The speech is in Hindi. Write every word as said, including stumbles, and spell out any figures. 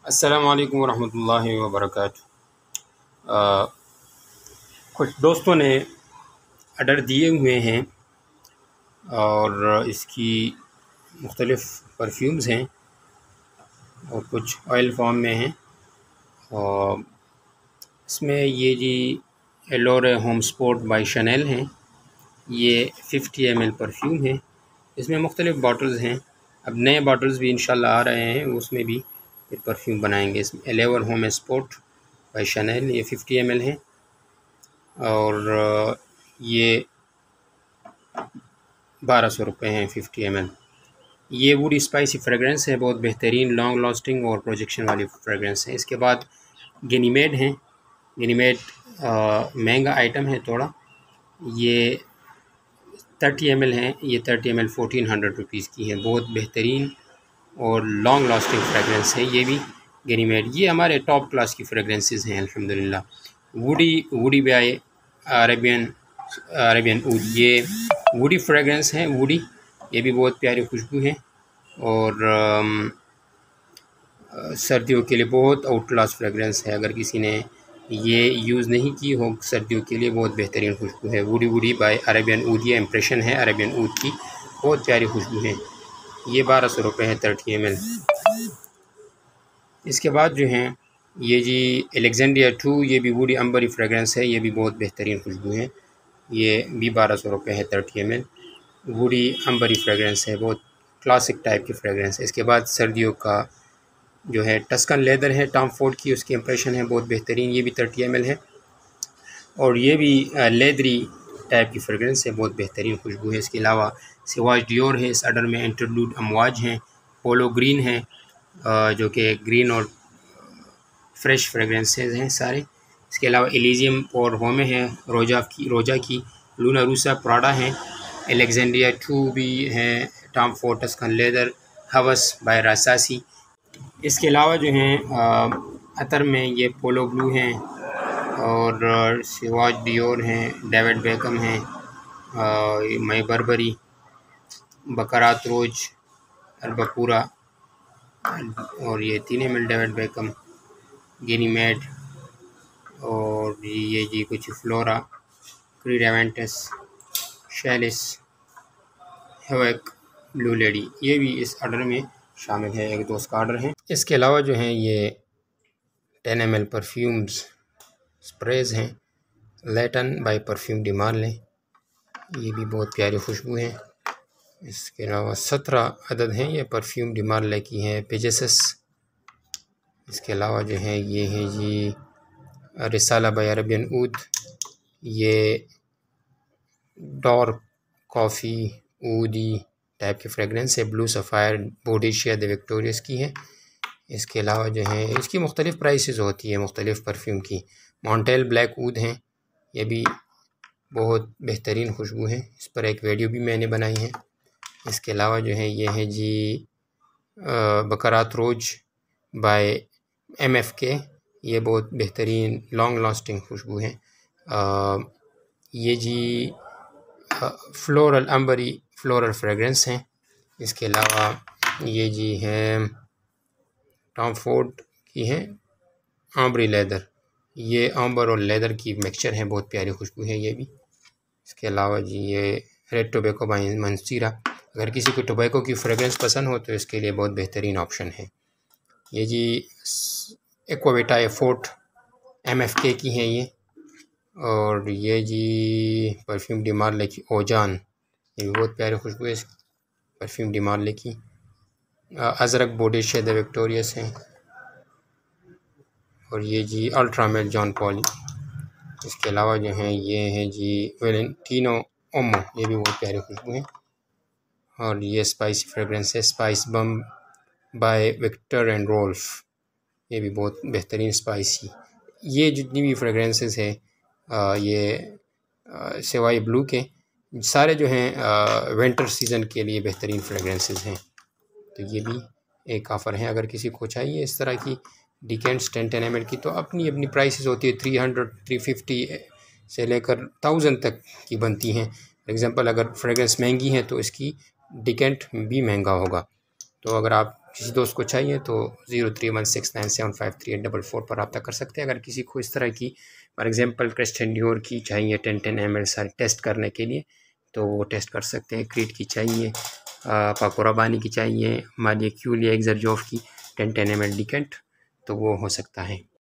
अस्सलामु अलैकुम वरहमतुल्लाहि वबरकातुहू। अ, कुछ दोस्तों ने ऑर्डर दिए हुए हैं और इसकी मुख्तलिफ़ परफ्यूम्स हैं और कुछ ऑयल फॉर्म में हैं। और इसमें ये जी Allure home sport by Chanel हैं। ये फिफ्टी एम एल परफ्यूम है। इसमें मुख्तलिफ़ बॉटल्स हैं। अब नए बॉटल्स भी इंशाल्लाह आ रहे हैं, उसमें भी फिर परफ्यूम बनाएंगे। इसमें Allure home sport by Chanel ये फिफ्टी एम एल है और ये बारह सौ रुपये हैं फिफ्टी एम एल। ये वुडी स्पाइसी फ्रेगरेंस है, बहुत बेहतरीन लॉन्ग लास्टिंग और प्रोजेक्शन वाली फ्रेगरेंस है। इसके बाद गनीमेड हैं। गनीमेड महंगा आइटम है थोड़ा। ये थर्टी एम एल हैं। ये thirty M L fourteen hundred rupees की है। बहुत बेहतरीन और लॉन्ग लास्टिंग फ्रेगरेंस है ये भी गनीमेड। ये हमारे टॉप क्लास की फ्रेगरेंसेस हैं अल्हम्दुलिल्लाह। Woody woody by Arabian Arabian oud, ये वुडी फ्रेगरेंस है। वुडी ये भी बहुत प्यारी खुशबू है और आम, सर्दियों के लिए बहुत आउट क्लास फ्रेगरेंस है। अगर किसी ने ये यूज़ नहीं की हो सर्दियों के लिए, बहुत बेहतरीन खुशबू है। Woody woody by Arabian oud, ये इम्प्रेशन है अरेबियन ऊद की, बहुत प्यारी खुशबू है। ये बारह सौ रुपये है थर्टी एम एल। इसके बाद जो हैं ये जी एलेक्जेंड्रिया टू, ये भी वुडी अम्बरी फ्रेगरेंस है। ये भी बहुत बेहतरीन खुशबू है। ये भी बारह सौ रुपये है thirty M L. Woody ambery fragrance है, बहुत क्लासिक टाइप की फ्रेगरेंस है। इसके बाद सर्दियों का जो है टस्कन लेदर है टॉम फोर्ड की, उसकी इम्प्रेशन है बहुत बेहतरीन। ये भी थर्टी एम एल है और ये भी लेदरी टाइप की फ्रेगरेंस है, बहुत बेहतरीन खुशबू है। इसके अलावा सिवाज डियोर है। इस ऑर्डर में इंटरलूड अमवाज हैं। पोलो ग्रीन है जो कि ग्रीन और फ्रेश फ्रेगरेंसेस हैं सारे। इसके अलावा एलिजियम और होमे है, रोजा की रोजा की लूना रूसा प्राडा है। एलेक्जेंड्रिया टू भी है, Tom Ford Tuscan leather, Hawas by Rasasi. इसके अलावा जो हैं अतर में ये पोलो ब्लू हैं और सिवाज डियोर हैं, डेविड बेकम हैं, मई बर्बरी, बकरात रोज, अरबपूरा और ये तीन M L David Beckham, Ganymede और ये जी कुछ फ्लोरा, क्रीडेवेंटस, शैलिस, हेवेक, ब्लू लेडी, ये भी इस ऑर्डर में शामिल है। एक दोस्त का ऑर्डर है। इसके अलावा जो हैं ये ten M L perfumes sprays हैं। Layton by perfume de Marly, ये भी बहुत प्यारी खुशबू है। इसके अलावा सत्रह अदद हैं, ये परफ्यूम डी मार्ले की हैं पेजेसस। इसके अलावा जो है ये है जी रिसाला बाय अरेबियन ऊद, ये डार्क कॉफ़ी ऊदी टाइप की फ्रेगरेंस है। Blue sapphire Boadicea the Victorious की है। इसके अलावा जो है इसकी मुख्तलिफ़ प्राइसेस होती है मुख्तलिफ़ परफ्यूम की। मॉन्टेल ब्लैक ऊद हैं, ये भी बहुत बेहतरीन खुशबू है। इस पर एक वीडियो भी मैंने बनाई है। इसके अलावा जो है ये है जी Baccarat rose by M F K, ये बहुत बेहतरीन लॉन्ग लास्टिंग खुशबू है। आ, ये जी फ्लोरल अम्बरी फ्लोरल फ्रेगरेंस हैं। इसके अलावा ये जी है टॉम फोर्ड की है आम्बरी लेदर, ये आम्बर और लेदर की मिक्सचर है, बहुत प्यारी खुशबू है ये भी। इसके अलावा जी ये रेड टोबैको बाय मंसीरा, अगर किसी को टोबैको की फ्रेगरेंस पसंद हो तो इसके लिए बहुत बेहतरीन ऑप्शन है। ये जी एक्वाविटा एफोर्ट एम एफ के की हैं ये, और ये जी परफ्यूम डी मार्ले की ओजान, ये भी बहुत प्यारी खुशबू है परफ्यूम डी मार्ले की। अजरक बोडिशिया द विक्टोरियस हैं और ये जी अल्ट्रामेट जॉन पॉल। इसके अलावा जो हैं ये हैं जी वेलेंटिनो ओमो, ये भी बहुत प्यारी खुशबू है। और ये स्पाइसी फ्रेगरेंस है spice bomb by Viktor and Rolf, ये भी बहुत बेहतरीन स्पाइसी। ये जितनी भी फ्रेगरेंसेस है ये सिवाय ब्लू के सारे जो हैं विंटर सीज़न के लिए बेहतरीन फ्रेगरेंसेस हैं। तो ये भी एक ऑफ़र है, अगर किसी को चाहिए इस तरह की decants ten ten M L की, तो अपनी अपनी प्राइसेस होती है। थ्री हंड्रेड थ्री फिफ्टी से लेकर थाउजेंड तक की बनती हैं। फॉर एग्ज़ाम्पल अगर फ्रेगरेंस महंगी है तो इसकी डिकेंट भी महंगा होगा। तो अगर आप किसी दोस्त को चाहिए तो zero three one six nine seven five three eight double four पर रब्ता कर सकते हैं। अगर किसी को इस तरह की फॉर एग्जांपल क्रिस्टियन डियोर की चाहिए टेन टेन एम एल सारी टेस्ट करने के लिए तो वो टेस्ट कर सकते हैं। क्रीट की चाहिए, पाको रबानी की चाहिए, मालिया क्यूलिया एक्सरजोफ की ten ten M L decant, तो वो हो सकता है।